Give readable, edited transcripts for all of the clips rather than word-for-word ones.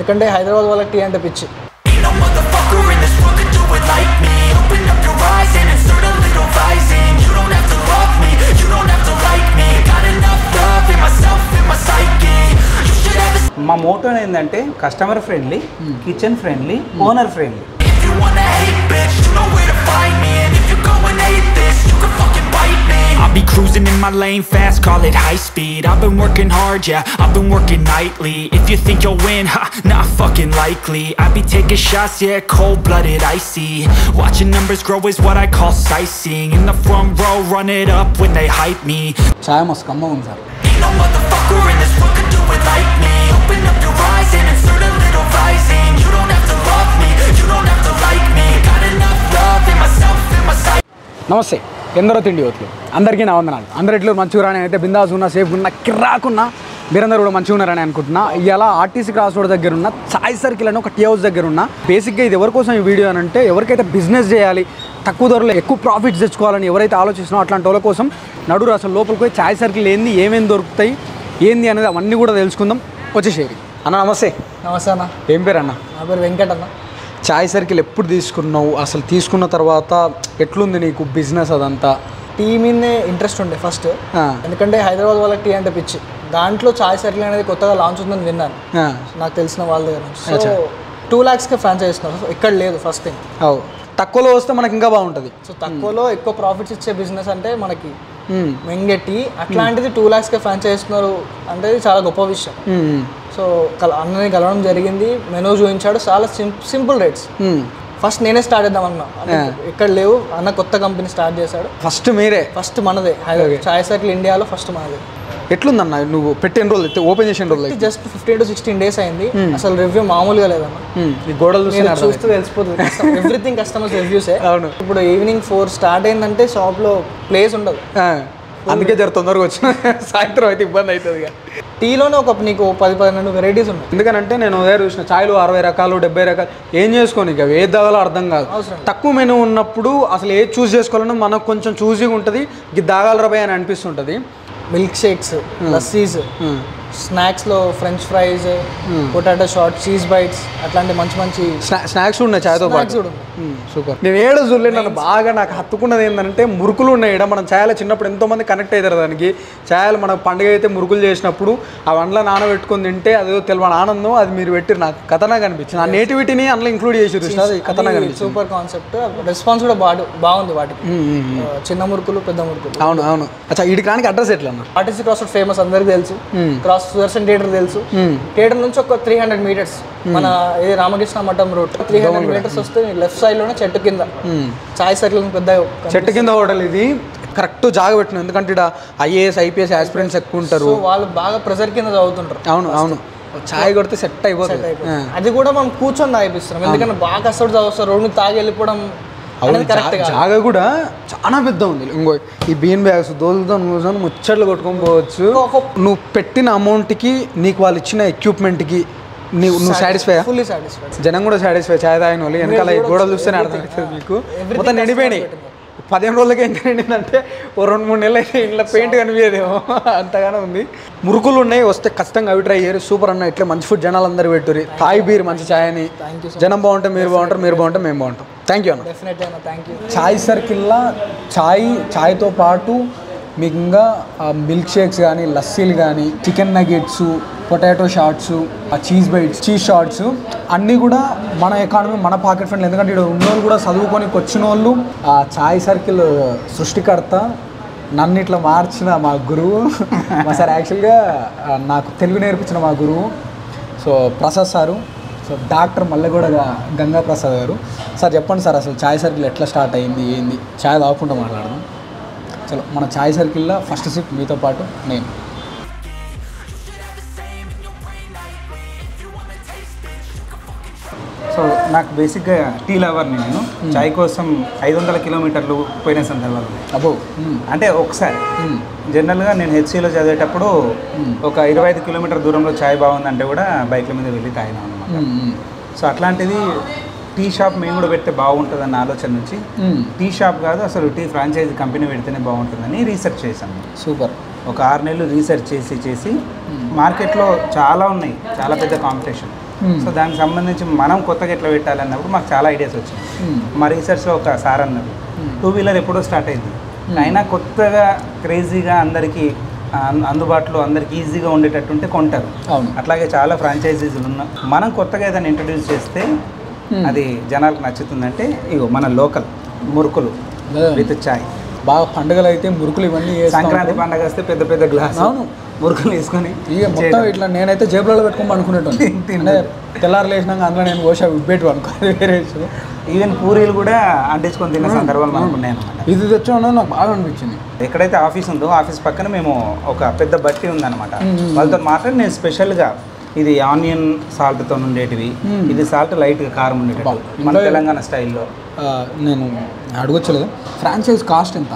ఎందుకంటే హైదరాబాద్ వాళ్ళకి టీ అంటే పిచ్చి. మా మోటో ఏంటంటే customer friendly, kitchen friendly, owner friendly. I'll be cruising in my lane fast, call it high speed. I've been working hard, yeah, I've been working nightly. If you think you'll win, ha, not fucking likely. I be taking shots, yeah, cold-blooded, icy. Watching numbers grow is what I call sightseeing. In the front row, run it up when they hype me. చాయ్ మస్తు కమ్మ ఉంది sir. Ain't no motherfucker in this world can do it like me. Open up your eyes and insert a little rising. You don't have to love me, you don't have to like me. Got enough love in myself, in my sight. నమస్తే, ఎందరో తిండి యోతులు అందరికీ నా వందనాలు. అందరు ఎట్లు మంచిగా రాని అయితే బిందాస్ ఉన్నా, సేఫ్గా ఉన్నా, కిర్రాకున్నా మీరందరూ కూడా మంచిగా ఉన్నారని అనుకుంటున్నా. ఇలా ఆర్టీసీ క్రాస్ రోడ్ దగ్గర ఉన్న చాయ్ సర్కిల్ అని ఒక టీ హౌస్ దగ్గర ఉన్న. బేసిక్గా ఇది ఎవరి కోసం ఈ వీడియో అని అంటే, ఎవరికైతే బిజినెస్ చేయాలి, తక్కువ ధరలో ఎక్కువ ప్రాఫిట్స్ తెచ్చుకోవాలని ఎవరైతే ఆలోచిస్తున్నారో అట్లాంటి వాళ్ళ కోసం నడురు అసలు లోపలికి పోయి చాయ్ సర్కిల్ ఏంది, ఏమేమి దొరుకుతాయి, ఏంది అనేది అవన్నీ కూడా తెలుసుకుందాం. వచ్చేసేది అన్న. నమస్తే. నమస్తే అన్న. ఏం పేరు అన్న? నా పేరు వెంకట్ అన్న. చాయ్ సర్కిల్ ఎప్పుడు తీసుకున్నావు? అసలు తీసుకున్న తర్వాత ఎట్లుంది నీకు బిజినెస్? అదంతా టీ మీదనే ఇంట్రెస్ట్ ఉండే ఫస్ట్, ఎందుకంటే హైదరాబాద్ వాళ్ళకి టీ అంటే పిచ్చి. దాంట్లో చాయ్ సర్కిల్ అనేది కొత్తగా లాంచ్ ఉందని విన్నాను నాకు తెలిసిన వాళ్ళ దగ్గర నుంచి. సో 2 lakhsకే ఫ్రాంచైజ్ ఇస్తున్నారు. ఇక్కడ లేదు ఫస్ట్ థింగ్. తక్కువలో వస్తే మనకి ఇంకా బాగుంటుంది. సో తక్కువలో ఎక్కువ ప్రాఫిట్స్ ఇచ్చే బిజినెస్ అంటే మనకి మెంగే టీ. అట్లాంటిది 2 lakhsకే ఫ్రాంచైజ్ ఇస్తున్నారు అంటే చాలా గొప్ప విషయం. సో అన్నని కలవడం జరిగింది, మెనూ చూపించాడు, చాలా సింపుల్ రేట్స్. ఫస్ట్ నేనే స్టార్ట్ చేద్దాం అన్నా, ఇక్కడ లేవు అన్న, కొత్త కంపెనీ స్టార్ట్ చేశాడు. ఫస్ట్ మీరే? ఫస్ట్ మనదే చాయ్ సర్కిల్ ఇండియాలో ఫస్ట్ మనదే. ఎట్లుందన్న నువ్వు పెట్టిన రోజులు, ఓపెన్ చేసిన రోజులు? జస్ట్ 15 to 16 days అయింది. అసలు రివ్యూ మామూలుగా లేదన్న. ఈ గోడలు చూస్తూ తెలిసిపోతుంది, ఎవ్రీథింగ్ కస్టమర్స్ రివ్యూసే. అవును. ఇప్పుడు ఈవినింగ్ 4 స్టార్ట్ అయిందంటే షాప్లో ప్లేస్ ఉండదు. అందుకే జర తొందరగా వచ్చిన, సాయంత్రం అయితే ఇబ్బంది అవుతుంది. టీలోనే నీకు 10-12 వెరైటీస్ ఉన్నాయి. ఎందుకంటే నేను ఉదయం చూసిన చాయ్లు 60 రకాలు 70 రకాలు. ఏం చేసుకోని ఇక ఏది తగాలో అర్థం కాదు. తక్కువ మెనూ ఉన్నప్పుడు అసలు ఏది చూస్ చేసుకోవాలన్నా మనకు కొంచెం చూజీగా ఉంటుంది. ఇది దాగాలరాబాయ్ అని అనిపిస్తుంటుంది. మిల్క్ షేక్స్, లస్సీస్, స్నాక్స్లో French fries, potato shot, cheese bites, అట్లాంటి మంచి మంచి స్నాక్స్ ఉన్నాయి చాయ్తో పాటు. సూపర్. నేను ఏడో చూడలేదు, నన్ను బాగా నాకు హత్తుకున్నది ఏంటంటే మురుకులు ఉన్నాయి. ఇక్కడ మనం చాయలు చిన్నప్పుడు ఎంతోమంది కనెక్ట్ అవుతారు దానికి. చాయలు మన పండుగ అయితే మురుకులు చేసినప్పుడు ఆ వంటలో నానబెట్టుకుని తింటే అదో తెలియని ఆనందం. అది మీరు పెట్టిరు, నాకు కథనాగా అనిపించింది. ఆ నేటివిటీని అందులో ఇంక్లూడ్ చేసి కథనాగా అనిపించింది. Super concept. రెస్పాన్స్ కూడా బాగుంది వాటికి. చిన్న మురుకులు, పెద్ద మురుకులు. అవును అవును. అచ్చా, వీటికి అడ్రస్ ఎట్లా? ఆర్టీసీ క్రాస్ రోడ్ ఫేమస్, అందరికి తెలుసు. క్రాస్ సుదర్శన్ థియేటర్ తెలుసు. థియేటర్ నుంచి ఒక 300 meters మన ఇది రామకృష్ణ మఠం రోడ్ 300 meters వస్తే లెఫ్ట్ సైడ్ లోనే చెట్టు కింద చాయ్ సర్కిల్ పెద్ద చెట్టు కింద హోటల్. ఇది కరెక్ట్ జాగా పెట్టిన, ఎందుకంటే ఇక్కడ IAS IPS ఆస్పిరెంట్స్ ఎక్కువ ఉంటారు. వాళ్ళు బాగా ప్రెజర్ కింద చదువుతుంటారు. అవును అవును. చాయ్ కొడితే సెట్ అయిపోతుంది. అది కూడా మనం కూర్చొని తాగిపిస్తున్నాం, ఎందుకంటే బాగా కష్టపడి చదువుతారు. రోడ్డు తాగి వెళ్ళిపోవడం. జాగా కూడా చాలా పెద్ద ఉంది. ఇంకో ఈ బీన్ బ్యాగ్స్ దోలుతో కూర్చొని ముచ్చట్లు కొట్టుకొని పోవచ్చు. నువ్వు పెట్టిన అమౌంట్కి, నీకు వాళ్ళు ఇచ్చిన ఎక్విప్మెంట్కి నువ్వు సాటిస్ఫై? Fully satisfy. జనం కూడా సాటిస్ఫై. చాయ్ తాగిన వాళ్ళు వెనకాల గోడలు చూస్తేనే అర్థమవుతుంది మీకు. మొత్తం నిండిపోయినాయి. 15 రోజులకి ఎంత నిండిందంటే ఓ 2-3 నెలలు అయితే ఇంట్లో పెయింట్ కనిపించేదేమో అంతగానే ఉంది. మురుకులు ఉన్నాయి, వస్తే ఖచ్చితంగా అవి ట్రై చేయరు. సూపర్ అన్న. ఇట్లా మంచి ఫుడ్ జనాలు అందరూ పెట్టుర్రి. తాయి బీర్ మంచి ఛాయ్ అని. జనం బాగుంటే మీరు బాగుంటారు, మీరు బాగుంటే మేము బాగుంటాం. థ్యాంక్ యూ అన్న. చాయ్ సర్కిల్లో చాయ్తో పాటు మీకు ఇంకా మిల్క్ షేక్స్ కానీ, లస్సీలు కానీ, chicken nuggets, potato shots, cheese bites, cheese shots అన్నీ కూడా మన ఎకానమీ, మన పాకెట్ ఫ్రెండ్లీ. ఎందుకంటే ఇక్కడ ఉన్నోళ్ళు కూడా చదువుకొని వచ్చిన వాళ్ళు. ఆ చాయ్ సర్కిల్ సృష్టికర్త, నన్ను ఇట్లా మార్చిన మా గురువు మా సార్. యాక్చువల్గా నాకు తెలుగు నేర్పించిన మా గురువు so Prasad sir. So doctor Malleguda Ganga Prasad గారు. సార్ చెప్పండి సార్, అసలు చాయ్ సర్కిల్ ఎట్లా స్టార్ట్ అయింది, ఏంది? చాయ్ తాగకుండా మాట్లాడదాం. చలో, మన చాయ్ సర్కిల్లో ఫస్ట్ సిప్ మీతో పాటు నేను. సో నాకు బేసిక్గా టీ లవర్ని. నేను చాయ్ కోసం 500 kilometers పోయిన సందర్భాలు. అబ్బో. అంటే ఒకసారి జనరల్గా నేను HCలో చదివేటప్పుడు ఒక 25 kilometers దూరంలో చాయ్ బాగుందంటే కూడా బైక్ల మీద వెళ్ళి తాగినాం అనమాట. సో అట్లాంటిది టీ షాప్ మేము కూడా పెడితే బాగుంటుంది అన్న ఆలోచన నుంచి టీ షాప్ కాదు, అసలు టీ ఫ్రాంచైజీ కంపెనీ పెడితేనే బాగుంటుందని రీసెర్చ్ చేశాను. సూపర్. ఒక 6 నెలలు రీసెర్చ్ చేసి మార్కెట్లో చాలా ఉన్నాయి, చాలా పెద్ద కాంపిటీషన్. సో దానికి సంబంధించి మనం కొత్తగా ఎట్లా పెట్టాలన్నప్పుడు మాకు చాలా ఐడియాస్ వచ్చినాయి. మా రీసెర్చ్లో ఒక సార్ అన్నారు 2 వీలర్ ఎప్పుడో స్టార్ట్ అయింది, అయినా కొత్తగా క్రేజీగా అందరికీ అందుబాటులో అందరికి ఈజీగా ఉండేటట్టు ఉంటే కొంటారు. అట్లాగే చాలా ఫ్రాంచైజీలు ఉన్నాయి. మనం కొత్తగా ఏదైనా ఇంట్రడ్యూస్ చేస్తే అది జనాలకు నచ్చుతుందంటే ఇగో మన లోకల్ మురుకులు విత్ చాయ్. బాగా పండుగలు అయితే మురుకులు ఇవన్నీ సంక్రాంతి పండుగ వస్తే పెద్ద పెద్ద గ్లాస్ మురుకులు వేసుకొని ఇక మొత్తం ఇట్లా నేనైతే జేబులలో పెట్టుకొని అనుకునేటోని. తెల్లారులు వేసినాక అందులో నేను కోసా ఉబ్బెట్టు అనుకోవాలి వేరే. ఈవెన్ పూరీలు కూడా అంటించుకొని తిన్న సందర్భాలు మనకు ఉన్నాయన్నమాట. ఇది తెచ్చాను నాకు బాగా అనిపించింది. ఎక్కడైతే ఆఫీస్ ఉందో ఆఫీస్ పక్కన మేము ఒక పెద్ద బట్టి ఉందన్నమాట. వాళ్ళతో మాట్లాడి నేను స్పెషల్గా ఇది ఆనియన్ సాల్ట్తో ఉండేటివి, ఇది సాల్ట్ లైట్గా కారం ఉండేటివి మన తెలంగాణ స్టైల్లో. నేను అడగొచ్చలేదు, ఫ్రాంచైజ్ కాస్ట్ ఎంత?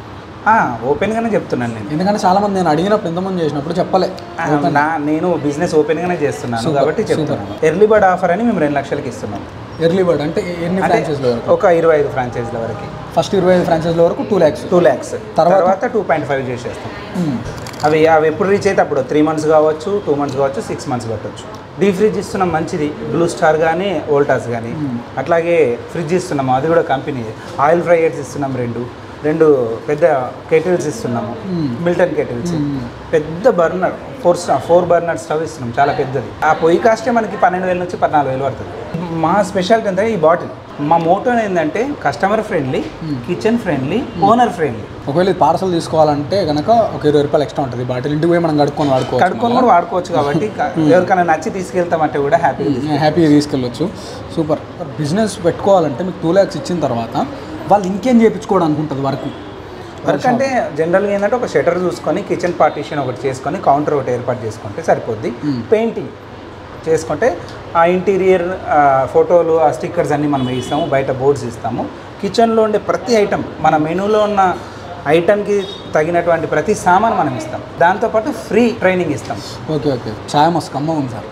ఓపెన్గానే చెప్తున్నాను నేను, ఎందుకంటే చాలామంది నేను అడిగినప్పుడు ఎంతమంది చేసినప్పుడు చెప్పలే. నేను బిజినెస్ ఓపెన్గానే చేస్తున్నాను కాబట్టి చెప్తున్నాను. ఎర్లీ బర్డ్ ఆఫర్ అని మేము 2 లక్షలకి ఇస్తున్నాం. ఎర్లీ బర్డ్ అంటే ఎన్ని ఫ్రాంచైజ్ల వరకు? ఒక 25 ఫ్రాంచైజ్ల వరకు. ఫస్ట్ 25 ఫ్రాంచైజ్ల వరకు 2 lakhs. తర్వాత 2.5 చేసేస్తాం. అవి ఎప్పుడు రీచ్ అయితే అప్పుడు 3 months కావచ్చు, 2 months కావచ్చు, 6 months పట్టవచ్చు. డీ ఫ్రిడ్జ్ ఇస్తున్నాం మంచిది, బ్లూ స్టార్ కానీ వోల్టాస్ కానీ. అట్లాగే ఫ్రిడ్జ్ ఇస్తున్నాము, అది కూడా కంపెనీ. ఆయిల్ ఫ్రైయర్స్ ఇస్తున్నాం, రెండు పెద్ద కెటిల్స్ ఇస్తున్నాము, మిల్టన్ కెటిల్స్. పెద్ద బర్నర్ 4 బర్నర్ స్టవ్ ఇస్తున్నాం, చాలా పెద్దది. ఆ పొయ్యి కాస్టే మనకి 12,000 నుంచి 14,000 పడుతుంది. మా స్పెషాలిటీ అంటే ఈ బాటిల్. మా మోటో ఏంటంటే customer friendly, kitchen friendly, owner friendly. ఒకవేళ పార్సల్ తీసుకోవాలంటే కనుక ఒక 20 రూపాయలు ఎక్స్ట్రా ఉంటుంది. బాటిల్ ఇంటికి పోయి మనం కడుక్కొని కూడా వాడుకోవచ్చు కాబట్టి ఎవరికైనా నచ్చి తీసుకెళ్తామంటే కూడా హ్యాపీగా తీసుకెళ్ళొచ్చు. సూపర్. బిజినెస్ పెట్టుకోవాలంటే మీకు 2 lakhs ఇచ్చిన తర్వాత వాళ్ళు ఇంకేం చేయించుకోవడం అనుకుంటుంది వర్క్ అంటే జనరల్గా ఏంటంటే ఒక షటర్ చూసుకొని కిచెన్ పార్టీషన్ ఒకటి చేసుకొని కౌంటర్ ఒకటి ఏర్పాటు చేసుకుంటే సరిపోద్ది. పెయింటింగ్ చేసుకుంటే ఆ ఇంటీరియర్ ఫోటోలు, ఆ స్టిక్కర్స్ అన్నీ మనం ఇస్తాము, బయట బోర్డ్స్ ఇస్తాము. కిచెన్లో ఉండే ప్రతి ఐటమ్, మన మెనూలో ఉన్న ఐటమ్కి తగినటువంటి ప్రతి సామాన్ మనం ఇస్తాం. దాంతోపాటు ఫ్రీ ట్రైనింగ్ ఇస్తాం. ఓకే. చాయ్ మస్తు కమ్మ ఉంది సార్.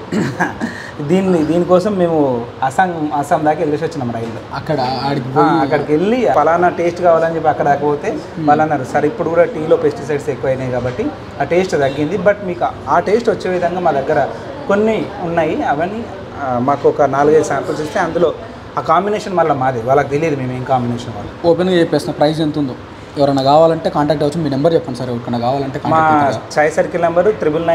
దీనికోసం మేము అస్సాం దాకా వెళ్ళేసి వచ్చినాం రైల్లో. అక్కడికి వెళ్ళి పలానా టేస్ట్ కావాలని చెప్పి అక్కడ పోతే వాళ్ళు అన్నారు, సార్ ఇప్పుడు కూడా టీలో పెస్టిసైడ్స్ ఎక్కువైనాయి కాబట్టి ఆ టేస్ట్ తగ్గింది, బట్ మీకు ఆ టేస్ట్ వచ్చే విధంగా మా దగ్గర కొన్ని ఉన్నాయి, అవన్నీ మాకు ఒక 4-5 శాంపుల్స్ ఇస్తే అందులో ఆ కాంబినేషన్ మళ్ళీ మాది, వాళ్ళకి తెలియదు మేము ఏం కాంబినేషన్. వాళ్ళు ఓపెన్గా చెప్పేస్తున్న ప్రైస్ ఎంత ఉందో ఎవరైనా కావాలంటే కాంటాక్ట్ అవ్వచ్చు. మీ నెంబర్ చెప్పండి సార్, ఎవరికైనా కావాలంటే. మా చాయ్ సర్కిల్ నెంబరు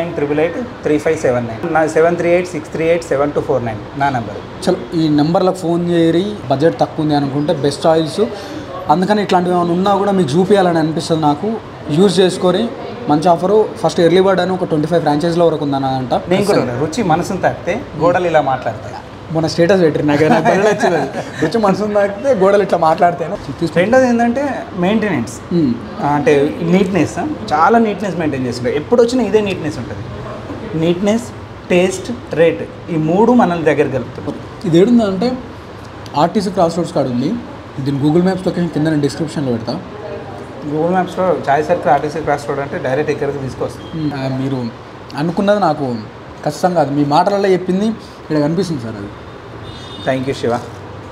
9998883579, నా 7386387249 నా నెంబరు. చలో ఈ నెంబర్లకు ఫోన్ చేయరి. బడ్జెట్ తక్కువ ఉంది అనుకుంటే బెస్ట్ చాయిస్. అందుకని ఇట్లాంటివి ఏమైనా ఉన్నా కూడా మీకు చూపించాలని అనిపిస్తుంది నాకు. యూజ్ చేసుకొని మంచి ఆఫరు. ఫస్ట్ ఎర్లీ బర్డ్ అని ఒక 25 ఫ్రాంచైజ్ల వరకు ఉందని అంట. నేను కూడా రుచి మనసును తాకితే గోడలు ఇలా మాట్లాడతాయి. మన స్టేటస్ పెట్టిరు నాకు వచ్చింది. రుచి మనసును తాకితే గోడలు ఇట్లా మాట్లాడతాను. రెండోది ఏంటంటే మెయింటెనెన్స్, అంటే నీట్నెస్. చాలా నీట్నెస్ మెయింటైన్ చేస్తుంటారు. ఎప్పుడు వచ్చినా ఇదే నీట్నెస్ ఉంటుంది. నీట్నెస్, టేస్ట్, రేట్, ఈ 3 మనల్ని దగ్గర కలుపుతాం. ఇది ఏడుందంటే ఆర్టీసీ క్రాస్ రోడ్స్ కాడ ఉంది. దీని గూగుల్ మ్యాప్స్ లొకేషన్ కింద నేను డిస్క్రిప్షన్లో పెడతా. గూగుల్ మ్యాప్స్లో Chai circle RTC cross road అంటే డైరెక్ట్ ఇక్కడికి తీసుకొస్తాం. మీరు అనుకున్నది నాకు ఖచ్చితంగా అది మీ మాటలలో చెప్పింది ఇక్కడ కనిపిస్తుంది సార్. అది థ్యాంక్ యూ శివ.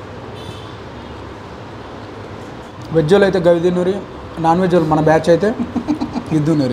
వెజ్ వాళ్ళు అయితే గవి తిన్నూరి, నాన్ వెజ్ వాళ్ళు మన బ్యాచ్ అయితే ఇద్దున్నూరి.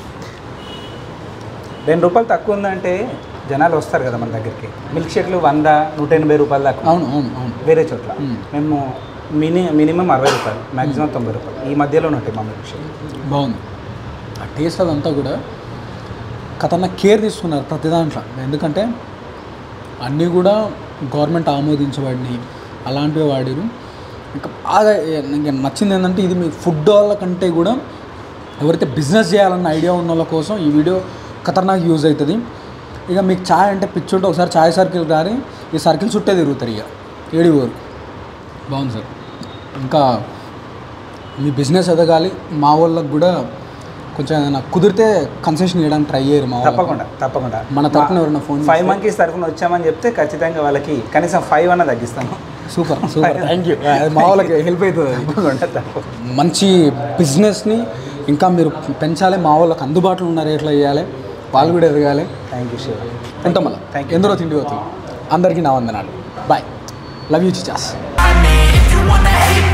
2 రూపాయలు తక్కువ ఉందంటే జనాలు వస్తారు కదా మన దగ్గరికి. మిల్క్ షేక్లు 100-180 రూపాయలు దాకా. అవును. వేరే చోట్ల మేము మినిమం 60 రూపాయలు, మ్యాక్సిమం 90 రూపాయలు ఈ మధ్యలోనే ఉంటాయి మా మిల్క్ షేక్. బాగుంది. ఆ టేస్ట్ అదంతా కూడా కథన్న కేర్ తీసుకున్నారు ప్రతి దాంట్లో. ఎందుకంటే అన్నీ కూడా గవర్నమెంట్ ఆమోదించబడినాయి, అలాంటివి వాడారు. ఇంకా బాగా నచ్చింది ఏంటంటే ఇది మీ ఫుడ్ వాళ్ళ కంటే కూడా ఎవరైతే బిజినెస్ చేయాలన్న ఐడియా ఉన్న వాళ్ళ కోసం ఈ వీడియో ఖతర్నాక్ యూజ్ అవుతుంది. ఇక మీకు ఛాయ్ అంటే పిచ్చి ఉంటే ఒకసారి ఛాయ్ సర్కిల్ రాని ఈ సర్కిల్ చుట్టే తిరుగుతారు. ఇక ఏడిపోరు. బాగుంది సార్. ఇంకా మీ బిజినెస్ ఎదగాలి. మా వాళ్ళకి కూడా కొంచెం ఏదైనా కుదిరితే కన్సెషన్ ఇవ్వడానికి ట్రై చేయరు. మా తప్పకుండా మన తరఫున ఎవరైనా ఫోన్ 5 monkeys తరఫున వచ్చామని చెప్తే ఖచ్చితంగా వాళ్ళకి కనీసం 5 అన్న తగ్గిస్తాను. సూపర్. Thank you. మా వాళ్ళకి హెల్ప్ అవుతుంది. మంచి బిజినెస్ని ఇంకా మీరు పెంచాలి. మా వాళ్ళకి అందుబాటులో ఉన్న రేట్లో చేయాలి. వాళ్ళు కూడా ఎదగాలి. Thank you Shiva. ఉంటాం మళ్ళీ. ఎందరో తిండి పోతుంది. అందరికీ నా వందనాలు. బాయ్. Love you Chichas.